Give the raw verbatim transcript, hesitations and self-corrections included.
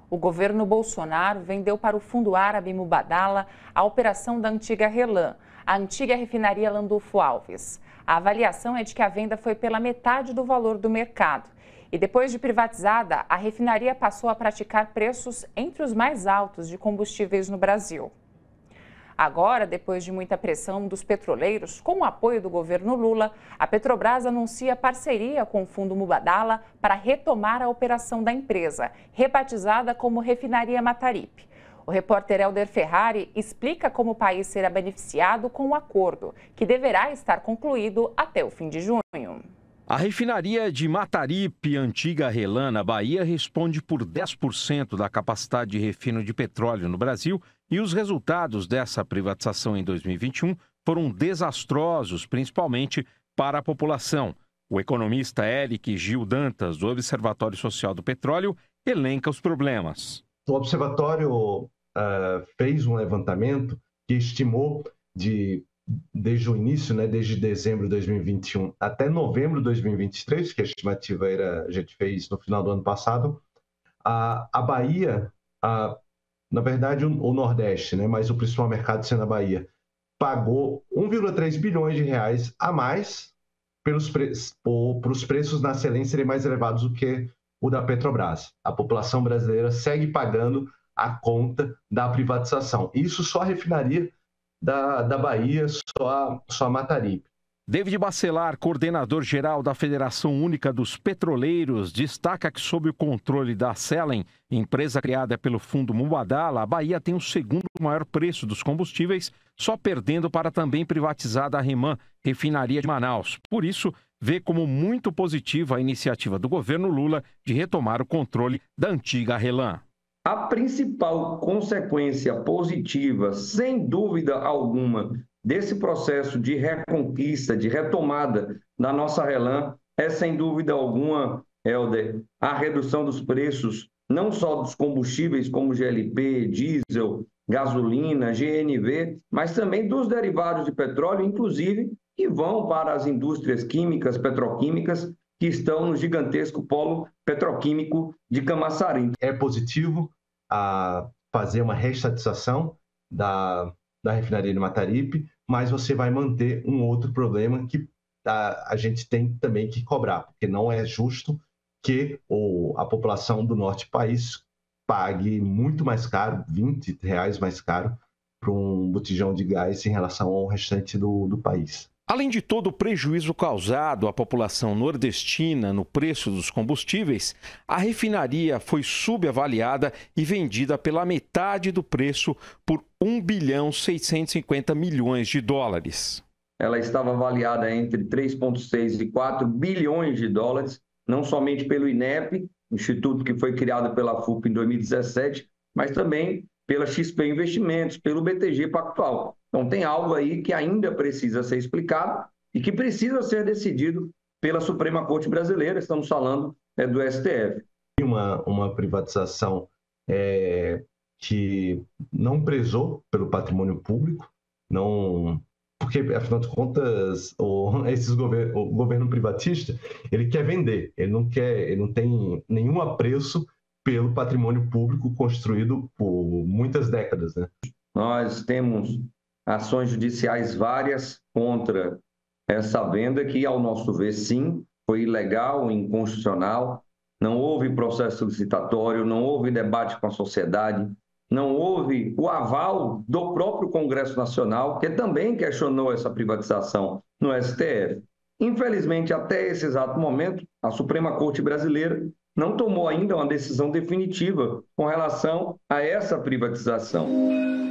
O governo Bolsonaro vendeu para o fundo árabe Mubadala a operação da antiga Relan, a antiga refinaria Landulfo Alves. A avaliação é de que a venda foi pela metade do valor do mercado. E depois de privatizada, a refinaria passou a praticar preços entre os mais altos de combustíveis no Brasil. Agora, depois de muita pressão dos petroleiros, com o apoio do governo Lula, a Petrobras anuncia parceria com o fundo Mubadala para retomar a operação da empresa, rebatizada como Refinaria Mataripe. O repórter Helder Ferrari explica como o país será beneficiado com o acordo, que deverá estar concluído até o fim de junho. A refinaria de Mataripe, antiga Relan, na Bahia, responde por dez por cento da capacidade de refino de petróleo no Brasil e os resultados dessa privatização em dois mil e vinte e um foram desastrosos, principalmente para a população. O economista Eric Gil Dantas, do Observatório Social do Petróleo, elenca os problemas. O Observatório uh, fez um levantamento que estimou de... desde o início, né, desde dezembro de dois mil e vinte e um até novembro de dois mil e vinte e três, que a estimativa era, a gente fez no final do ano passado, a, a Bahia, a, na verdade o, o Nordeste, né, mas o principal mercado sendo a Bahia, pagou um vírgula três bilhões de reais a mais pelos pre, por, por os preços na excelência serem mais elevados do que o da Petrobras. A população brasileira segue pagando a conta da privatização. Isso só a refinaria Da, da Bahia, só a, só a Mataripe. David Bacelar, coordenador-geral da Federação Única dos Petroleiros, destaca que, sob o controle da Selen, empresa criada pelo fundo Mubadala, a Bahia tem o segundo maior preço dos combustíveis, só perdendo para a também privatizada Reman, refinaria de Manaus. Por isso, vê como muito positiva a iniciativa do governo Lula de retomar o controle da antiga Relan. A principal consequência positiva, sem dúvida alguma, desse processo de reconquista, de retomada da nossa Relan, é, sem dúvida alguma, Helder, a redução dos preços, não só dos combustíveis como G L P, diesel, gasolina, G N V, mas também dos derivados de petróleo, inclusive, que vão para as indústrias químicas, petroquímicas, que estão no gigantesco polo petroquímico de Camaçari. É positivo a fazer uma reestatização da, da refinaria de Mataripe, mas você vai manter um outro problema que a, a gente tem também que cobrar, porque não é justo que o, a população do norte do país pague muito mais caro, vinte reais mais caro, para um botijão de gás em relação ao restante do, do país. Além de todo o prejuízo causado à população nordestina no preço dos combustíveis, a refinaria foi subavaliada e vendida pela metade do preço por um bilhão seiscentos e cinquenta milhões de dólares. Ela estava avaliada entre três vírgula seis e quatro bilhões de dólares, não somente pelo INEP, instituto que foi criado pela F U P em dois mil e dezessete, mas também pela X P Investimentos, pelo B T G Pactual. Então tem algo aí que ainda precisa ser explicado e que precisa ser decidido pela Suprema Corte Brasileira, estamos falando é, do S T F. Uma, uma privatização é, que não prezou pelo patrimônio público, não, porque, afinal de contas, o, esses gover, o governo privatista, ele quer vender, ele não, quer, ele não tem nenhum apreço pelo patrimônio público construído por muitas décadas, né? Nós temos ações judiciais várias contra essa venda, que, ao nosso ver, sim, foi ilegal, inconstitucional, não houve processo licitatório, não houve debate com a sociedade, não houve o aval do próprio Congresso Nacional, que também questionou essa privatização no S T F. Infelizmente, até esse exato momento, a Suprema Corte Brasileira não tomou ainda uma decisão definitiva com relação a essa privatização.